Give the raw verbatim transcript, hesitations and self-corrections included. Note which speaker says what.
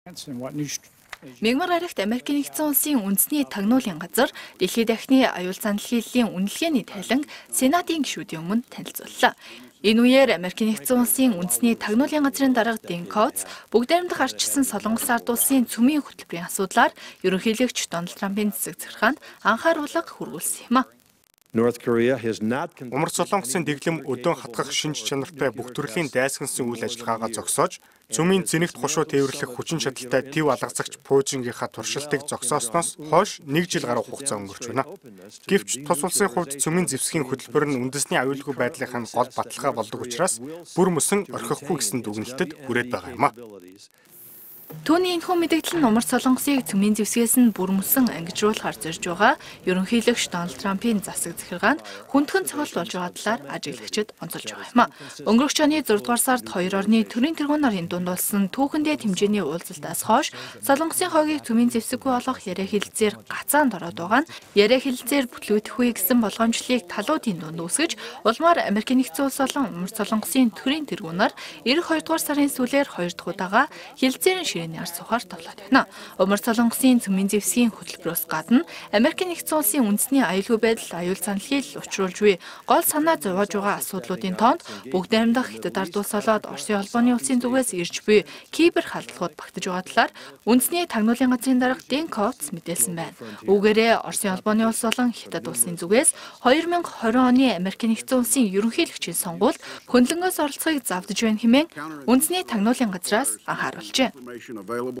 Speaker 1: Мягмар аригт Америкийн нэгдсэн улсын үндэсний тагнуулын газар Дэлхийд дахины аюул занлалын үнэлгээний тайлан Сенатын гишүүдийн өмнө танилцууллаа. Энэ үеэр Америкийн нэгдсэн улсын үндэсний тагнуулын газрын дарга Дэн Коутс бүгд амьдах ардчилсан Солонгос ард улсын цөмийн хөтөлбөрийн асуудлаар ерөнхийлөгч Дональд Трампын цэцэг захиргаанд анхааруулга хүргүүлсэн юм а.
Speaker 2: Умар Солонгосын дэглэм өдөөн хатгах шинж чанартай бүх төрлийн дайсагнасан үйл ажиллагаагаа зогсоож, цөмийн зэнэгт хушуу тээвэрлэх хүчин чадалтай төв алгазагч Пуужингийнхаа туршилтыг зогсоосноос хойш нэг жил гаруй хугацаа өнгөрч байна. Гэвч тус улсын хувьд цөмийн зэвсгийн хөтөлбөр нь үндэсний аюулгүй байдлынхаа гол баталгаа болдог учраас бүр мөсөн орхихгүй гэсэн дүгнэлтэд хүрээд байгаа юм а.
Speaker 1: Түүний энэхүү мэдээлэл нь Умар Солонгосыг цөмийн зэвсгээс нь бүр мөсөн ангижруулахар зорж байгаа ерөнхийлөгч Дональд Трампын засаг захиргаанд хүндхэн цогц болж байгаа талаар ажиглагчид онцолж байгаа юм а. Өнгөрөх оны зургаадугаар сард хоёр орны төрийн тэргүүн нарын дундуулсан түүхэндээ хэмжээний уулзалтаас хойш Солонгосын хойгийг цөмийн зэвсэггүй болох яриа хэлэлцээр гацаанд ороод байгаа нь яриа хэлэлцээр бүтлгүүдэхгүй гэсэн болгоомжлыг талуудын дунд үүсгэж улмаар Америкийн нэгдсэн улс болон Умар Солонгосын төрийн тэргүүнээр эх хоёрдугаар сарын сүүлээр хоёр дахь удаага хэлэлцээрийн ширээний ард сухаар тоглоод байна. Умар Солонгосын цөмийн зэвсгийн хөтөлбөрөөс гадна Америкийн нэгдсэн улсын үндэсний аюулгүй байдал аюул занлыг учруулж буй гол санаа зовоож байгаа асуудлуудын тоонд бүгд амьдах Хятад ард улс болоод Оросын холбооны улсын зүгээс ирж буй кибер халдлагууд багтаж байгаа талаар үндэсний тагнуулын газрын дарга Дэн Коутс мэдээлсэн байна. Үүгээрээ Оросын холбооны улс болон Хятад улсын зүгээс хоёр мянга хорин оны Америкийн нэгдсэн улсын ерөнхийлөгчийн сонгуульд хөндлөнгөөс оролцохыг завдаж байна хэмээн үндэсний тагнуулын газраас анхааруулжээ.